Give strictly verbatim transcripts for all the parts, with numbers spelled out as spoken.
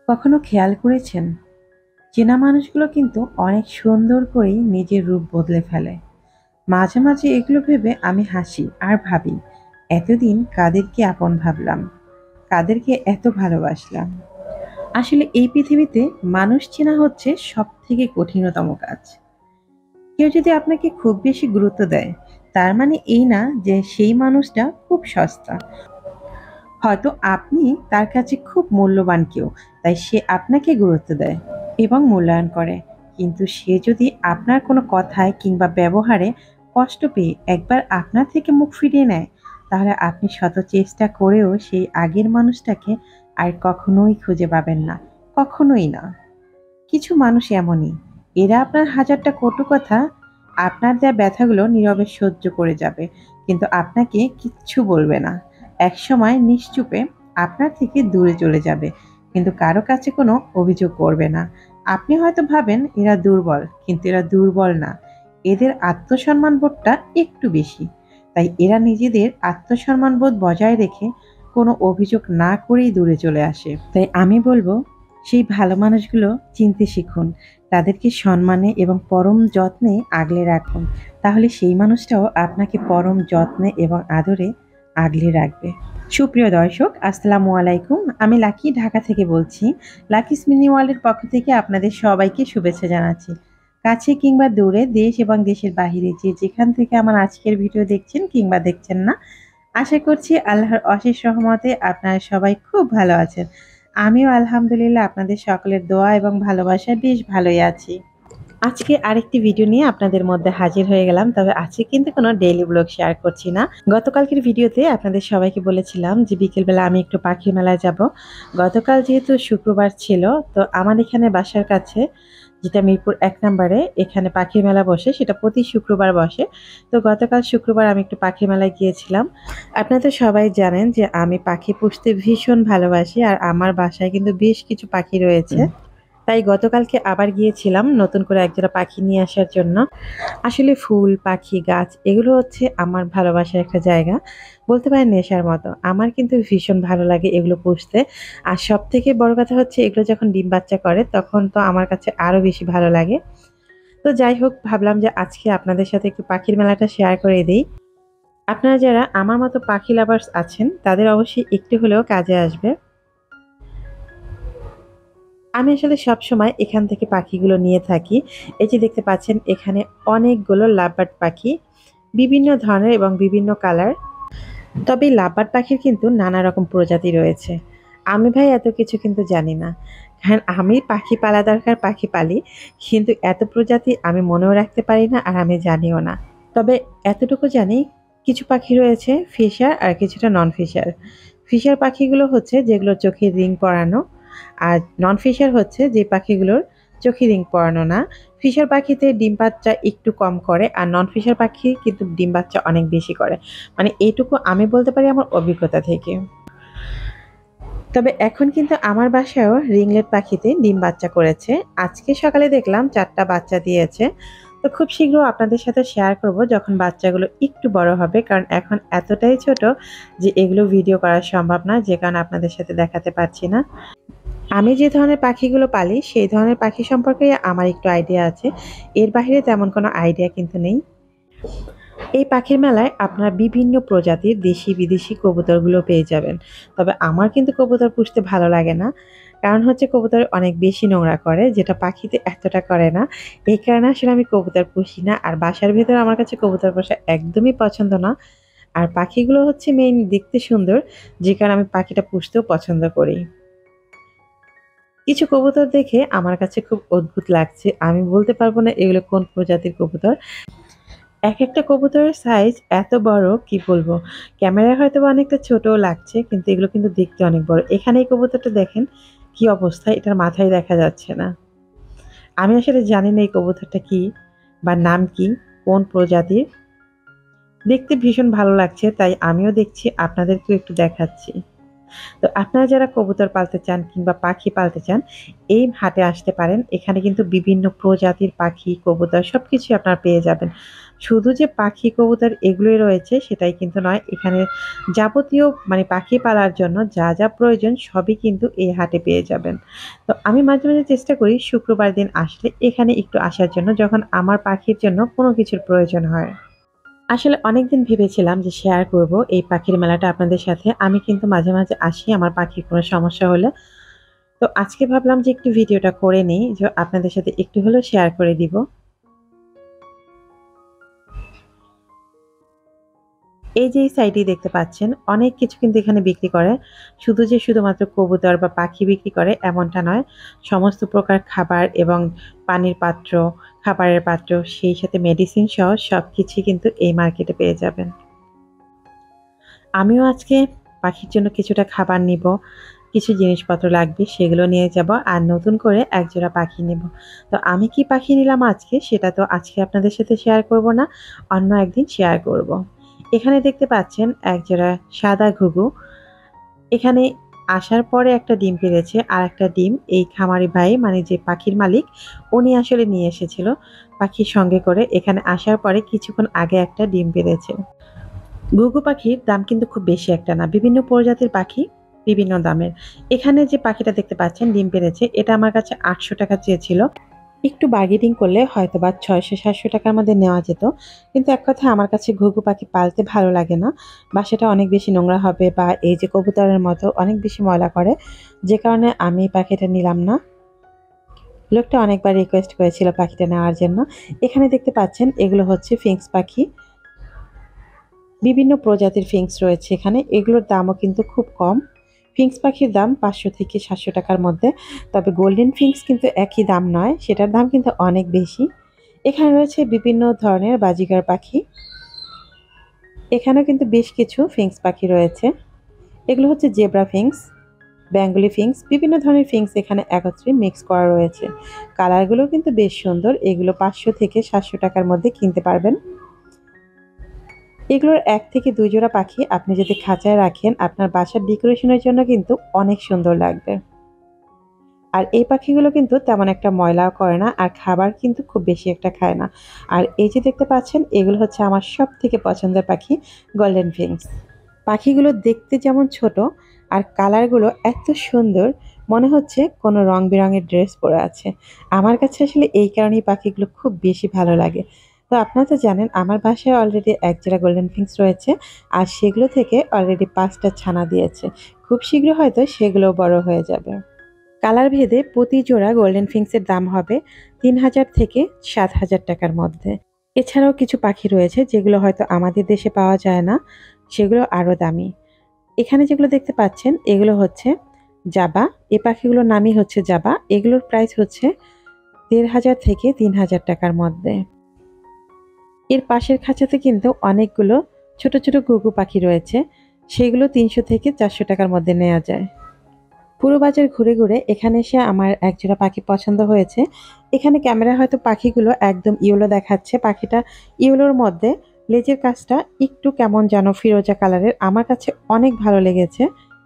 কখনো খেয়াল করেছেন চেনা মানুষগুলো কিন্তু অনেক সুন্দর করেই নিজের রূপ বদলে ফেলে। মাঝে মাঝে এগুলো ভেবে আমি হাসি আর ভাবি, এতদিন কাদেরকে আপন ভাবলাম, কাদেরকে এত ভালোবাসলাম। আসলে এই পৃথিবীতে মানুষ চেনা হচ্ছে সব থেকে কঠিনতম কাজ। কেউ যদি আপনাকে খুব বেশি গুরুত্ব দেয়, তার মানে এই না যে সেই মানুষটা খুব সস্তা। হয়তো আপনি তার কাছে খুব মূল্যবান কেউ, তাই সে আপনাকে গুরুত্ব দেয় এবং মূল্যায়ন করে। কিন্তু সে যদি আপনার কোনো কথায় কিংবা ব্যবহারে কষ্ট পেয়ে একবার আপনার থেকে মুখ ফিরিয়ে নেয়, তাহলে আপনি শত চেষ্টা করেও সেই আগের মানুষটাকে আর কখনোই খুঁজে পাবেন না। কখনোই না। কিছু মানুষ এমনই, এরা আপনার হাজারটা কটু কথা, আপনার দেয়া ব্যথাগুলো নীরবে সহ্য করে যাবে, কিন্তু আপনাকে কিচ্ছু বলবে না। একসময় নিশ্চুপে আপনার থেকে দূরে চলে যাবে, কিন্তু কারো কাছে কোনো অভিযোগ করবে না। আপনি হয়তো ভাবেন এরা দুর্বল, কিন্তু এরা দুর্বল না। এদের আত্মসম্মান বোধটা একটু বেশি। তাই এরা নিজেদের আত্মসম্মান বোধ বজায় রেখে কোনো অভিযোগ না করেই দূরে চলে আসে। তাই আমি বলবো, সেই ভালো মানুষগুলো চিনতে শিখুন, তাদেরকে সম্মানে এবং পরম যত্নে আগলে রাখুন। তাহলে সেই মানুষটাও আপনাকে পরম যত্নে এবং আদরে আগলে রাখবে। সুপ্রিয় দর্শক, আসসালামু আলাইকুম। আমি লাকি, ঢাকা থেকে বলছি। লাকিস মিনি ওয়ার্ল্ডের পক্ষ থেকে আপনাদের সবাইকে শুভেচ্ছা জানাচ্ছি। কাছে কিংবা দূরে, দেশ এবং দেশের বাহিরে যে যেখান থেকে আমার আজকের ভিডিও দেখছেন কিংবা দেখছেন না, আশা করছি আল্লাহর অশেষ রহমতে আপনারা সবাই খুব ভালো আছেন। আমিও আলহামদুলিল্লাহ আপনাদের সকলের দোয়া এবং ভালোবাসায় বেশ ভালোই আছি। আজকে আরেকটি ভিডিও নিয়ে আপনাদের মধ্যে হাজির হয়ে গেলাম। তবে আজকে কিন্তু কোনো ডেইলি ব্লগ শেয়ার করছি না। গতকালকের ভিডিওতে আপনাদের সবাইকে বলেছিলাম যে বিকেলবেলা আমি একটু পাখি মেলায় যাব। গতকাল যেহেতু শুক্রবার ছিল, তো আমার এখানে বাসার কাছে, যেটা মিরপুর এক নম্বরে, এখানে পাখি মেলা বসে, সেটা প্রতি শুক্রবার বসে। তো গতকাল শুক্রবার আমি একটু পাখি মেলায় গিয়েছিলাম। আপনারা তো সবাই জানেন যে আমি পাখি পুষতে ভীষণ ভালোবাসি, আর আমার বাসায় কিন্তু বেশ কিছু পাখি রয়েছে। তাই গতকালকে আবার গিয়েছিলাম নতুন করে একজোড়া পাখি নিয়ে আসার জন্য। আসলে ফুল, পাখি, গাছ এগুলো হচ্ছে আমার ভালোবাসার একটা জায়গা, বলতে পারেন নেশার মতো। আমার কিন্তু ভীষণ ভালো লাগে এগুলো পুষতে। আর সব থেকে বড় কথা হচ্ছে, এগুলো যখন ডিম বাচ্চা করে তখন তো আমার কাছে আরও বেশি ভালো লাগে। তো যাই হোক, ভাবলাম যে আজকে আপনাদের সাথে একটু পাখির মেলাটা শেয়ার করে দিই। আপনারা যারা আমার মতো পাখি লাভার্স আছেন, তাদের অবশ্যই একটু হলেও কাজে আসবে। আমি আসলে সবসময় এখান থেকে পাখিগুলো নিয়ে থাকি। এই যে দেখতে পাচ্ছেন, এখানে অনেকগুলো লাভবার্ড পাখি, বিভিন্ন ধরনের এবং বিভিন্ন কালার। তবে লাভবার্ড পাখির কিন্তু নানা রকম প্রজাতি রয়েছে। আমি ভাই এত কিছু কিন্তু জানি না, কারণ আমি পাখি পালা দরকার পাখি পালি, কিন্তু এত প্রজাতি আমি মনেও রাখতে পারি না, আর আমি জানিও না। তবে এতটুকু জানি, কিছু পাখি রয়েছে ফিশার আর কিছুটা নন ফিশার। ফিশার পাখিগুলো হচ্ছে যেগুলোর চোখে রিং পরানো, আর নন ফিশার হচ্ছে যে পাখিগুলোর চোখে রিং পরানো না। ফিশার পাখিতে ডিম বাচ্চা একটু কম করে, আর নন ফিশার পাখি কিন্তু ডিম বাচ্চা অনেক বেশি করে। মানে এইটুকু আমি বলতে পারি আমার অভিজ্ঞতা থেকে। তবে এখন কিন্তু আমার বাসায়ও রিংলেট পাখিতে ডিম বাচ্চা করেছে। আজকে সকালে দেখলাম চারটা বাচ্চা দিয়েছে। তো খুব শীঘ্র আপনাদের সাথে শেয়ার করব যখন বাচ্চাগুলো একটু বড় হবে, কারণ এখন এতটাই ছোট যে এগুলো ভিডিও করা সম্ভব না, যে কারণে আপনাদের সাথে দেখাতে পারছি না। আমি যে ধরনের পাখিগুলো পালি সেই ধরনের পাখি সম্পর্কে আমার একটু আইডিয়া আছে, এর বাইরে তেমন কোনো আইডিয়া কিন্তু নেই। এই পাখির মেলায় আপনারা বিভিন্ন প্রজাতির দেশি বিদেশি কবুতরগুলো পেয়ে যাবেন। তবে আমার কিন্তু কবুতর পুষতে ভালো লাগে না, কারণ হচ্ছে কবুতর অনেক বেশি নোংরা করে, যেটা পাখিতে এতটা করে না। এই কারণে আসলে আমি কবুতর পুষি না, আর বাসার ভেতরে আমার কাছে কবুতর পোষা একদমই পছন্দ না। আর পাখিগুলো হচ্ছে মেইন দেখতে সুন্দর, যে কারণে আমি পাখিটা পুষতেও পছন্দ করি। কিছু কবুতর দেখে আমার কাছে খুব অদ্ভুত লাগছে, আমি বলতে পারবো না এগুলো কোন প্রজাতির কবুতর। এক একটা কবুতরের সাইজ এত বড়, কি বলবো, ক্যামেরায় হয়তো অনেকটা ছোটও লাগছে, কিন্তু এগুলো কিন্তু দেখতে অনেক বড়। এখানে এই কবুতরটা দেখেন কি অবস্থা, এটার মাথায় দেখা যাচ্ছে না। আমি আসলে জানি না এই কবুতরটা কি বা নাম কি, কোন প্রজাতির। দেখতে ভীষণ ভালো লাগছে, তাই আমিও দেখছি, আপনাদেরকেও একটু দেখাচ্ছি। তো আপনারা যারা কবুতর পালতে চান কিংবা পাখি পালতে চান, এই হাটে আসতে পারেন। এখানে কিন্তু বিভিন্ন প্রজাতির পাখি, কবুতর সবকিছু আপনারা পেয়ে যাবেন। শুধু যে পাখি কবুতর এগুলোই রয়েছে সেটাই কিন্তু নয়, এখানে যাবতীয় মানে পাখি পালার জন্য যা যা প্রয়োজন সবই কিন্তু এই হাটে পেয়ে যাবেন। তো আমি মাঝে মাঝে চেষ্টা করি শুক্রবার দিন আসলে এখানে একটু আসার জন্য, যখন আমার পাখির জন্য কোনো কিছুর প্রয়োজন হয়। আসলে অনেকদিন ভেবেছিলাম যে শেয়ার করব এই পাখির মেলাটা আপনাদের সাথে। আমি কিন্তু মাঝে মাঝে আসি আমার পাখির কোনো সমস্যা হলে। তো আজকে ভাবলাম যে একটু ভিডিওটা করে নিই, যে আপনাদের সাথে একটু হলেও শেয়ার করে দিব। এই যে এই সাইডেই দেখতে পাচ্ছেন অনেক কিছু কিন্তু এখানে বিক্রি করে। শুধু যে শুধুমাত্র কবুতর বা পাখি বিক্রি করে এমনটা নয়, সমস্ত প্রকার খাবার এবং পানির পাত্র, খাবারের পাত্র, সেই সাথে মেডিসিন সহ সবকিছুই কিন্তু এই মার্কেটে পেয়ে যাবেন। আমিও আজকে পাখির জন্য কিছুটা খাবার নিব, কিছু জিনিসপত্র লাগবে সেগুলো নিয়ে যাব, আর নতুন করে একজোড়া পাখি নেব। তো আমি কি পাখি নিলাম আজকে সেটা তো আজকে আপনাদের সাথে শেয়ার করব না, অন্য একদিন শেয়ার করব। এখানে দেখতে পাচ্ছেন একজোড়া সাদা ঘুঘু। এখানে আসার পরে একটা ডিম পেড়েছে, আর একটা ডিম এই খামারি ভাই মানে যে পাখির মালিক উনি আসলে নিয়ে এসেছিল পাখির সঙ্গে করে। এখানে আসার পরে কিছুক্ষণ আগে একটা ডিম পেড়েছে। ঘুঘু পাখির দাম কিন্তু খুব বেশি একটা না, বিভিন্ন প্রজাতির পাখি বিভিন্ন দামের। এখানে যে পাখিটা দেখতে পাচ্ছেন ডিম পেড়েছে, এটা আমার কাছে আটশো টাকা চেয়েছিল। একটু বার্গেনিং করলে হয়তো বা ছয়শো সাতশো টাকার মধ্যে নেওয়া যেত, কিন্তু এক কথায় আমার কাছে ঘুঘু পাখি পালতে ভালো লাগে না। বাসাটা অনেক বেশি নোংরা হবে বা এই যে কবুতরের মতো অনেক বেশি ময়লা করে, যে কারণে আমি পাখিটা নিলাম না। লোকটা অনেকবার রিকোয়েস্ট করেছিল পাখিটা নেওয়ার জন্য। এখানে দেখতে পাচ্ছেন এগুলো হচ্ছে ফিংস পাখি, বিভিন্ন প্রজাতির ফিংস রয়েছে এখানে, এগুলোর দামও কিন্তু খুব কম। ফিংস পাখির দাম পাঁচশো থেকে সাতশো টাকার মধ্যে, তবে গোল্ডেন ফিংস কিন্তু একই দাম নয়, সেটার দাম কিন্তু অনেক বেশি। এখানে রয়েছে বিভিন্ন ধরনের বাজিগার পাখি, এখানেও কিন্তু বেশ কিছু ফিংস পাখি রয়েছে। এগুলো হচ্ছে জেব্রা ফিংস, বেঙ্গলি ফিংস, বিভিন্ন ধরনের ফিংস এখানে একত্রে মিক্স করা রয়েছে। কালারগুলো কিন্তু বেশ সুন্দর, এগুলো পাঁচশো থেকে সাতশো টাকার মধ্যে কিনতে পারবেন। এগুলোর এক থেকে দুই জোড়া পাখি আপনি যদি খাঁচায় রাখেন আপনার বাসার ডেকোরেশনের জন্য কিন্তু অনেক সুন্দর লাগবে। আর এই পাখিগুলো কিন্তু তেমন একটা ময়লাও করে না, আর খাবার কিন্তু খুব বেশি একটা খায় না। আর এই যে দেখতে পাচ্ছেন এগুলো হচ্ছে আমার সব থেকে পছন্দের পাখি, গোল্ডেন ফিংস। পাখিগুলো দেখতে যেমন ছোট, আর কালারগুলো এত সুন্দর, মনে হচ্ছে কোনো রং বেরঙের ড্রেস পরে আছে। আমার কাছে আসলে এই কারণেই পাখিগুলো খুব বেশি ভালো লাগে। তো আপনারা তো জানেন আমার বাসায় অলরেডি এক জোড়া গোল্ডেন ফিংস রয়েছে, আর সেগুলো থেকে অলরেডি পাঁচটা ছানা দিয়েছে। খুব শীঘ্র হয়তো সেগুলো বড় হয়ে যাবে। কালার ভেদে প্রতি জোড়া গোল্ডেন ফিংসের দাম হবে তিন হাজার থেকে সাত হাজার টাকার মধ্যে। এছাড়াও কিছু পাখি রয়েছে যেগুলো হয়তো আমাদের দেশে পাওয়া যায় না, সেগুলো আরও দামি। এখানে যেগুলো দেখতে পাচ্ছেন এগুলো হচ্ছে জাবা, এই পাখিগুলোর নামই হচ্ছে জাবা। এগুলোর প্রাইস হচ্ছে দেড় হাজার থেকে তিন হাজার টাকার মধ্যে। এর পাশের খাঁচাতে কিন্তু অনেকগুলো ছোট ছোট ঘুঘু পাখি রয়েছে, সেগুলো তিনশো থেকে চারশো টাকার মধ্যে নেওয়া যায়। পুরো বাজার ঘুরে ঘুরে এখানে এসে আমার একজোড়া পাখি পছন্দ হয়েছে। এখানে ক্যামেরা হয়তো পাখিগুলো একদম ইয়েলো দেখাচ্ছে, পাখিটা ইয়েলোর মধ্যে লেজের কাজটা একটু কেমন যেন ফিরোজা কালারের, আমার কাছে অনেক ভালো লেগেছে।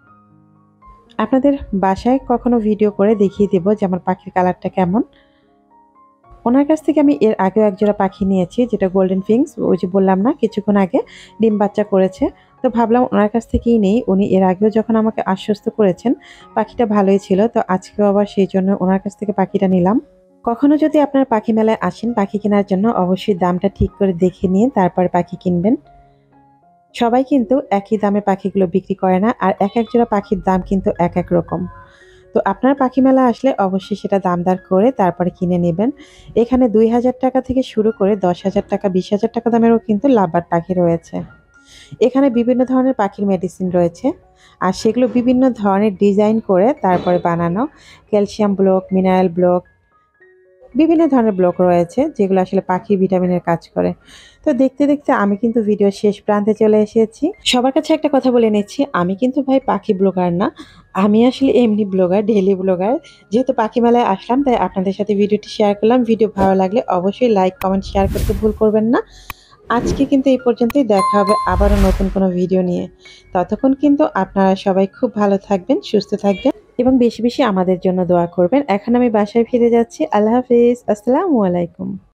আপনাদের বাসায় কখনো ভিডিও করে দেখিয়ে দেব যে আমার পাখির কালারটা কেমন। ওনার কাছ থেকে আমি এর আগেও একজোড়া পাখি নিয়েছি, যেটা গোল্ডেন ফিংস, ওই যে বললাম না কিছুক্ষণ আগে ডিম বাচ্চা করেছে। তো ভাবলাম ওনার কাছ থেকেই নেই, উনি এর আগেও যখন আমাকে আশ্বস্ত করেছেন পাখিটা ভালোই ছিল, তো আজকেও আবার সেই জন্য ওনার কাছ থেকে পাখিটা নিলাম। কখনো যদি আপনার পাখি মেলায় আসেন পাখি কেনার জন্য অবশ্যই দামটা ঠিক করে দেখে নিয়ে তারপর পাখি কিনবেন। সবাই কিন্তু একই দামে পাখিগুলো বিক্রি করে না, আর এক এক জোড়া পাখির দাম কিন্তু এক এক রকম। তো আপনার পাখি মেলা আসলে অবশ্যই সেটা দামদার করে তারপরে কিনে নেবেন। এখানে দুই হাজার টাকা থেকে শুরু করে দশ হাজার টাকা, বিশ হাজার টাকা দামেরও কিন্তু লাভবার্ড পাখি রয়েছে। এখানে বিভিন্ন ধরনের পাখির মেডিসিন রয়েছে, আর সেগুলো বিভিন্ন ধরনের ডিজাইন করে তারপরে বানানো। ক্যালসিয়াম ব্লক, মিনারেল ব্লক, বিভিন্ন ধরনের ব্লক রয়েছে যেগুলো আসলে পাখির ভিটামিনের কাজ করে। তো দেখতে দেখতে আমি কিন্তু ভিডিও শেষ প্রান্তে চলে এসেছি। সবার কাছে একটা কথা বলে নিচ্ছি, আমি কিন্তু ভাই পাখি ব্লগার না, আমি আসলে এমনি ব্লগার, ডেইলি ব্লগার। যেহেতু পাখি মেলায় আসলাম তাই আপনাদের সাথে ভিডিওটি শেয়ার করলাম। ভিডিও ভালো লাগলে অবশ্যই লাইক, কমেন্ট, শেয়ার করতে ভুল করবেন না। আজকে কিন্তু এই পর্যন্তই, দেখা হবে আবারও নতুন কোনো ভিডিও নিয়ে। ততক্ষণ কিন্তু আপনারা সবাই খুব ভালো থাকবেন, সুস্থ থাকবেন এবং বেশি বেশি আমাদের জন্য দোয়া করবেন। এখন আমি বাসায় ফিরে যাচ্ছি। আল্লাহ হাফিজ, আসসালামু আলাইকুম।